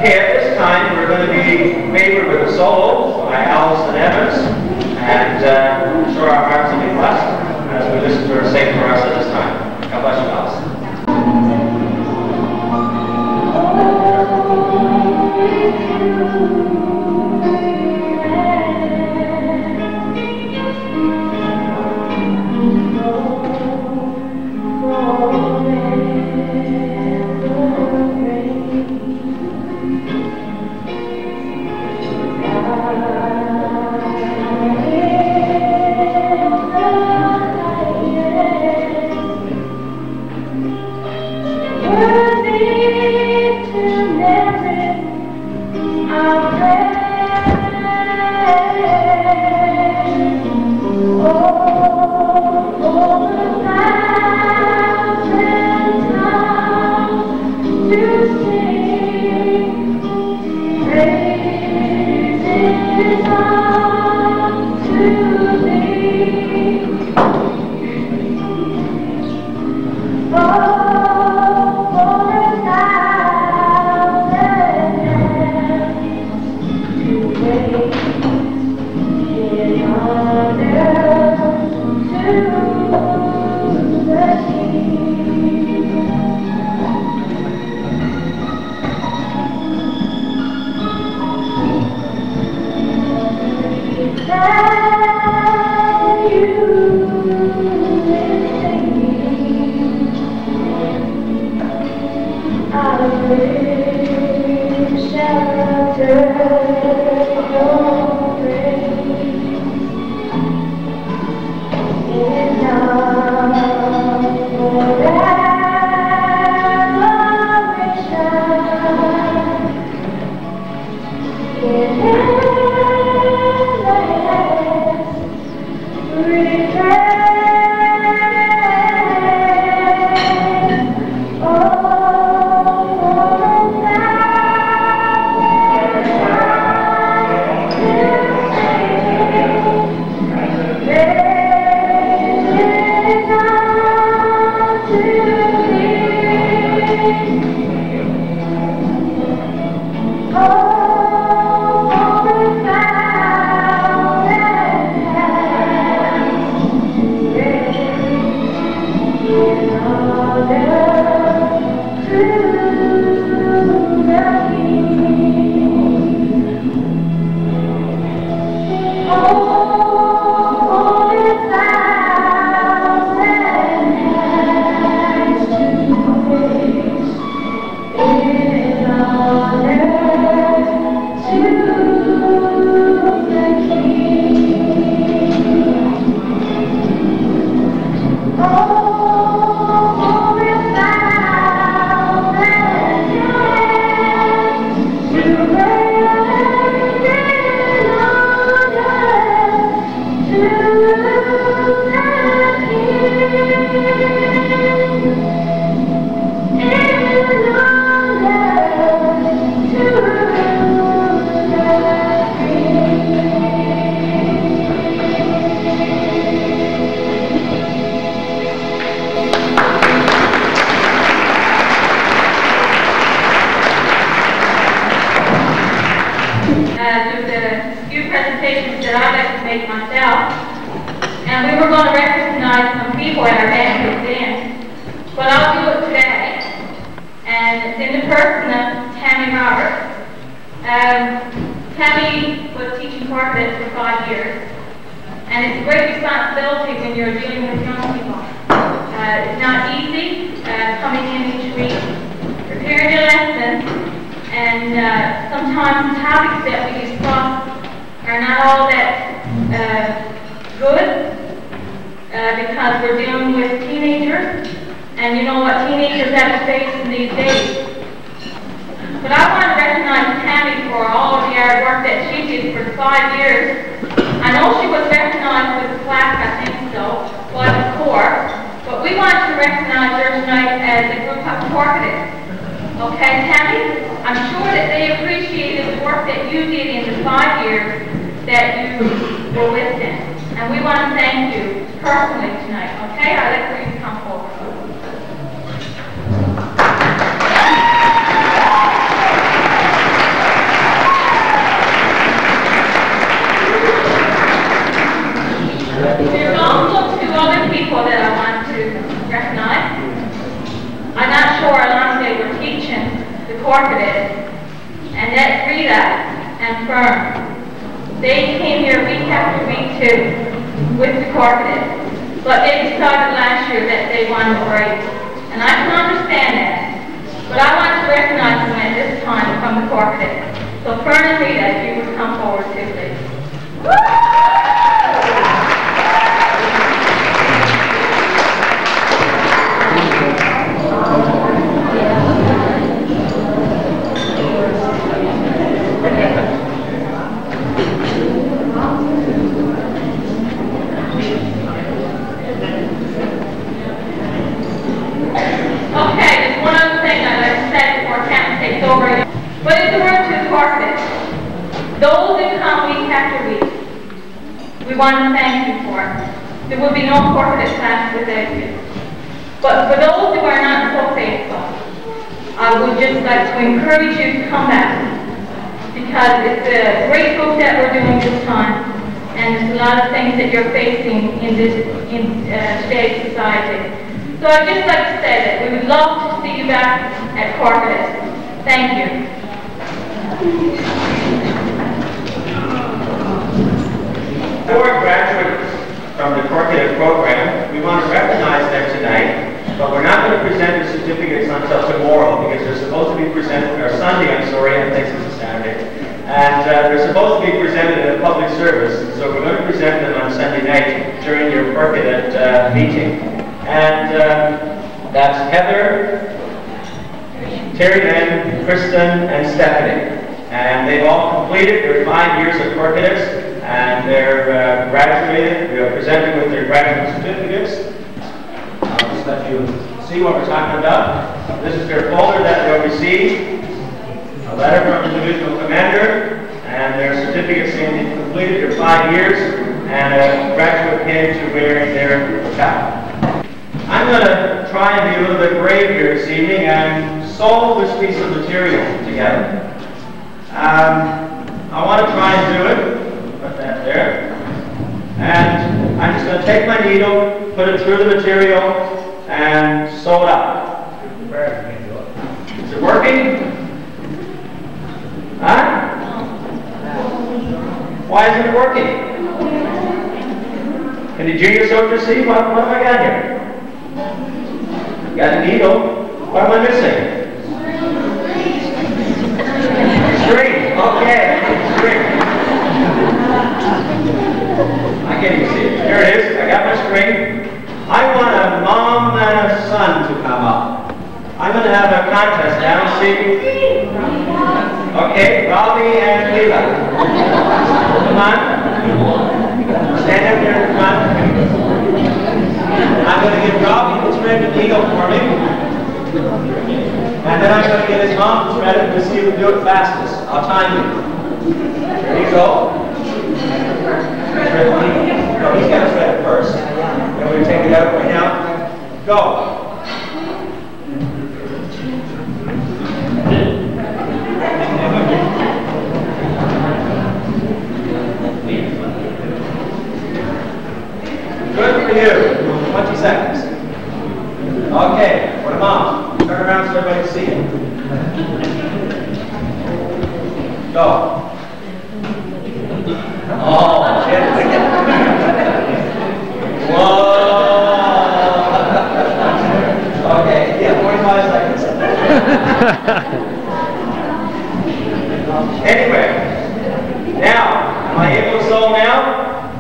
Okay, at this time we're going to be favored with a solo by Allison Evans, and I'm sure our hearts will be blessed as we listen to her sing for us at this time. God bless you, Allison. Tammy was teaching Corp Cadets for 5 years, and it's a great responsibility when you're dealing with young people. It's not easy coming in each week, preparing your lessons, and sometimes the topics that we discuss are not all that good because we're dealing with teenagers, and you know what teenagers have to face in these days. But I want to recognize Tammy for all of the hard work that she did for 5 years. I know she was recognized with the plaque, I think so, by the Corps, but we want to recognize her tonight as a group of Corp Cadets. Okay, Tammy? I'm sure that they appreciated the work that you did in the 5 years that you were with them. And we want to thank you personally tonight, okay? I'd like for you to come forward. Corp Cadets, and that's Rita and Fern. They came here week after week too with the Corp Cadets, but they decided last year that they wanted a break, and I can understand that. But I want to recognize them at this time from the Corp Cadets. So Fern and Rita, if you would come forward too, please. But it's a word to the Corp Cadets. Those that come week after week, we want to thank you for it. There would be no Corp Cadet class without you. But for those who are not so faithful, I would just like to encourage you to come back, because it's a great book that we're doing this time, and there's a lot of things that you're facing in today's society. So I'd just like to say that we would love to see you back at Corp Cadets. Thank you. For graduates from the Corp Cadet program, we want to recognize them tonight, but we're not going to present their certificates until tomorrow, because they're supposed to be presented, or Sunday, I'm sorry, I think it's a Saturday, and they're supposed to be presented at a public service, so we're going to present them on Sunday night during your Corp Cadet meeting. And that's Heather, Triton, Kristen, and Stephanie. And they've all completed their 5 years of Corp Cadets, and they're graduated. They're presented with their graduate certificates. I'll just let you see what we're talking about. This is their folder that they'll receive, a letter from the divisional commander, and their certificates saying they've completed their 5 years, and a graduate pin to wear in their cap. I'm going to try and be a little bit brave here this evening and solve this piece of material together. I want to try and do it. Put that there. And I'm just going to take my needle, put it through the material, and sew it up. Is it working? Huh? Why isn't it working? Can the junior soldiers see? What have I got here? Got a needle. What am I missing? String. Okay. String. I can't even see it. There it is. I got my string. I want a mom and a son to come up. I'm going to have a contest now. See? Okay. Robbie and Leela. Come on. Stand up there. Come on. I'm going to give Robbie the thread and needle for me. And then I'm going to get his mom to thread it to see who can do it fastest. I'll time you. There you go. No, he's got to thread it first. Then we'll take it out right now. Go. Good for you. 20 seconds. Okay, for the mom. Turn around so everybody can see it. Go. Oh, shit. Whoa. Okay, yeah, 45 seconds. Anyway, now, am I able to sew now?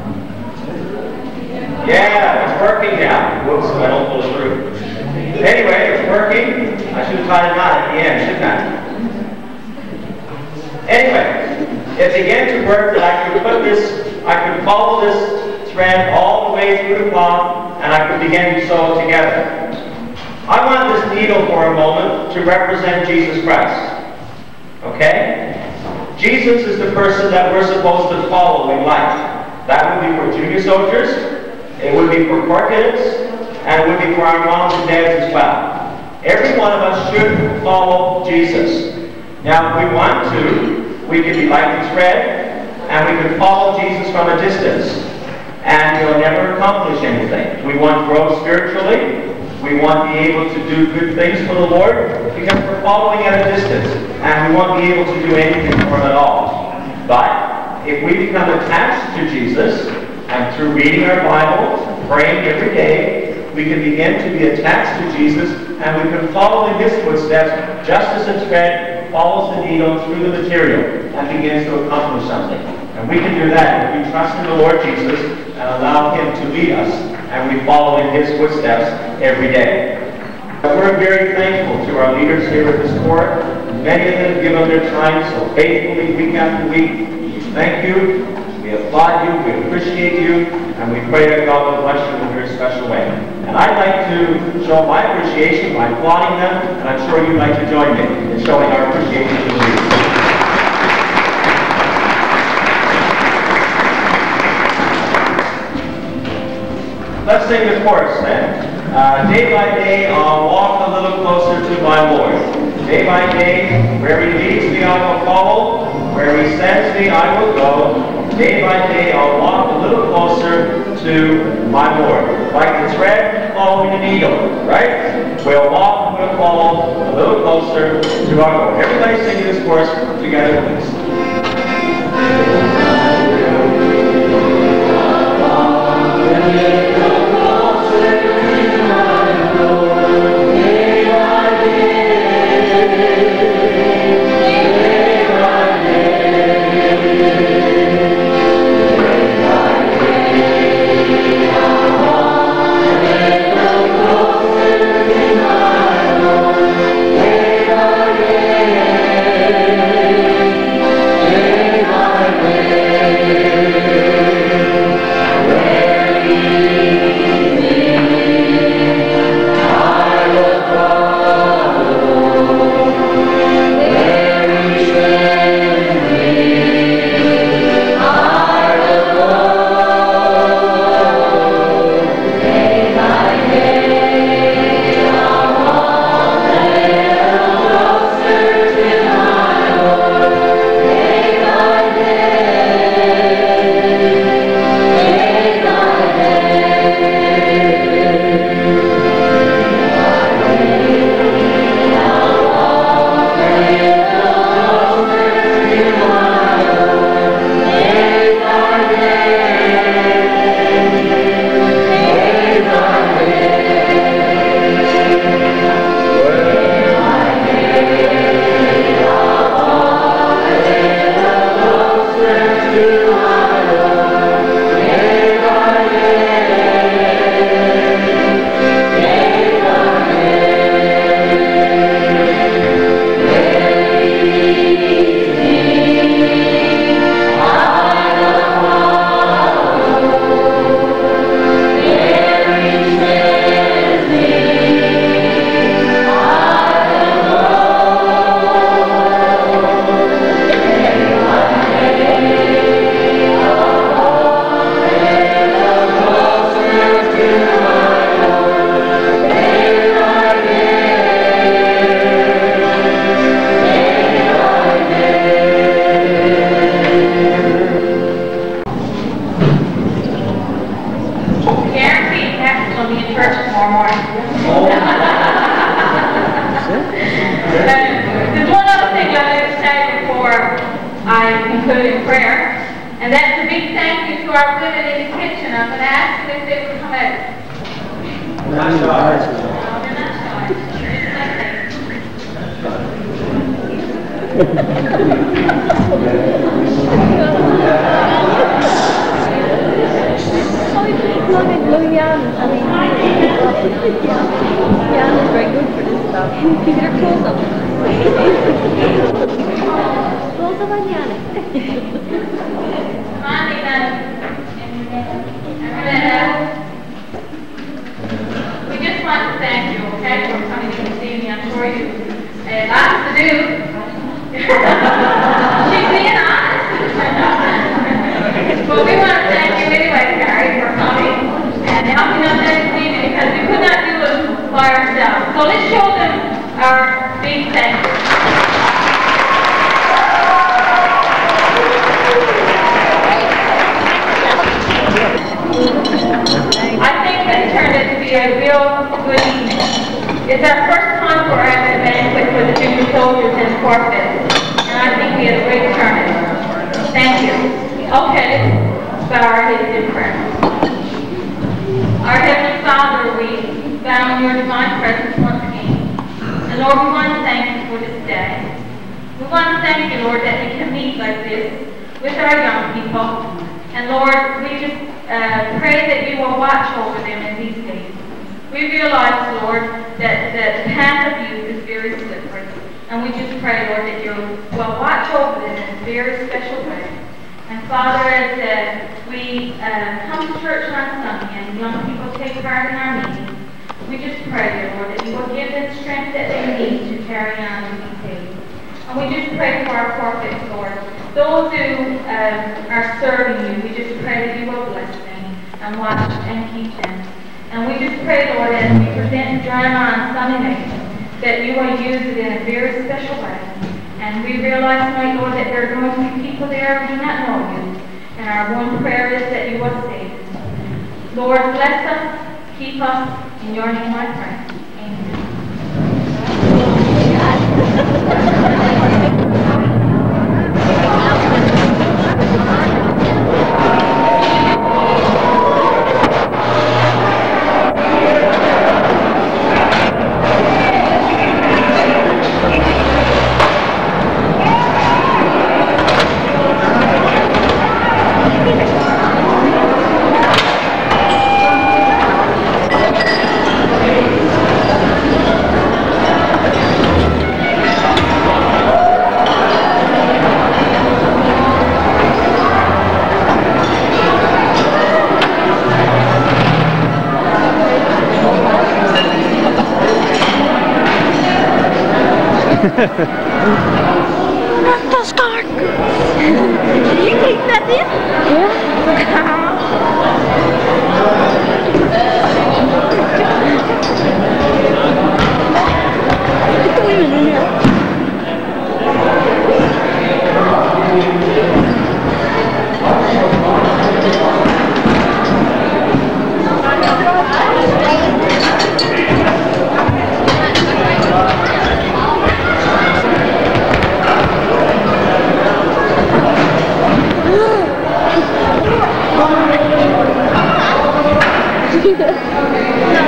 Yeah, it's working now. Whoops, I don't pull it through. Anyway, it's working. I should have tied a knot at the end, shouldn't I? Anyway, it began to work that I could follow this thread all the way through the cloth, and I could begin to sew it together. I want this needle for a moment to represent Jesus Christ. Okay? Jesus is the person that we're supposed to follow in life. That would be for junior soldiers. It would be for Corp Cadets, and it would be for our moms and dads as well. Every one of us should follow Jesus. Now, if we want to, we can be like the thread, and we can follow Jesus from a distance, and we'll never accomplish anything. We want to grow spiritually, We want to be able to do good things for the Lord because we're following at a distance, and we won't be able to do anything for Him at all. But if we become attached to Jesus, and through reading our Bible, praying every day, we can begin to be attached to Jesus, and we can follow in His footsteps just as a thread follows the needle through the material and begins to accomplish something. And we can do that if we trust in the Lord Jesus and allow Him to lead us, and we follow in His footsteps every day. We're very thankful to our leaders here at this Corps. Many of them give up their time so faithfully week after week. We thank you, we applaud you, we appreciate you, and we pray that God will bless you in a very special way. And I'd like to show my appreciation by applauding them, and I'm sure you'd like to join me in showing our appreciation to the leaders. Let's sing the chorus then. Day by day I'll walk a little closer to my Lord. Day by day, where He leads me I will follow, where He sends me I will go. Day by day I'll walk a little closer to my Lord. Like the thread following the needle, right? We'll walk and we'll follow a little closer to our Lord. Everybody sing this chorus together, please. I think this turned out to be a real good evening. Okay, let's bow our heads in prayer. Our Heavenly Father, we bow in your divine presence once again. And Lord, we want to thank you for this day. We want to thank you, Lord, that we can meet like this with our young people. And Lord, we just pray that you will watch over them in these days. We realize, Lord, that the path of youth is very slippery. And we just pray, Lord, that you will watch over them in a very special way. And Father, as we come to church on Sunday and young people take part in our meetings, we just pray, dear Lord, that you will give them strength that they need to carry on with these days. And we just pray for our corporates, Lord. Those who are serving you, we just pray that you will bless them and watch and keep them. And we just pray, Lord, as we present the drama on Sunday night, that you will use it in a very special way. And we realize tonight, Lord, that there are going to be people there who do not know you. And our one prayer is that you will save us. Lord, bless us, keep us. In your name I pray. The scarf! Did you take that in? Yeah. Okay.